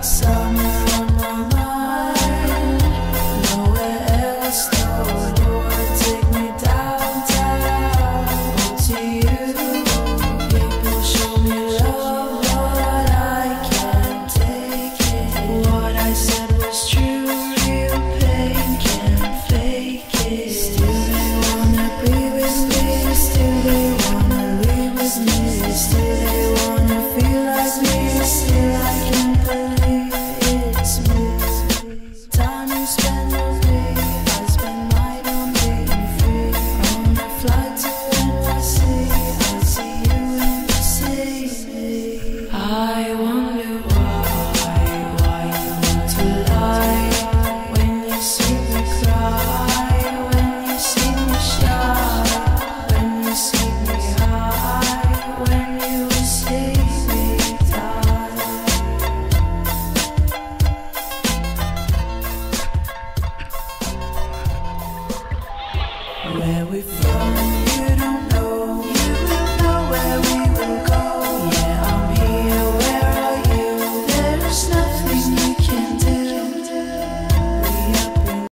Somewhere on my mind, nowhere else, no one take me downtown. To you, people show me love, but I can't take it. What I said was true, real pain, can't fake it. Still they wanna be with me, still they wanna live with me, still they wanna feel like me, still I can't believe it's me. Time you spend with me, I spend mine on being free. On a flight to NYC, I see you in the city. I wonder why you want to lie. When you see me cry, when you see me shy, when you see me high, when you see me die. Where we from, you don't know. You will know where we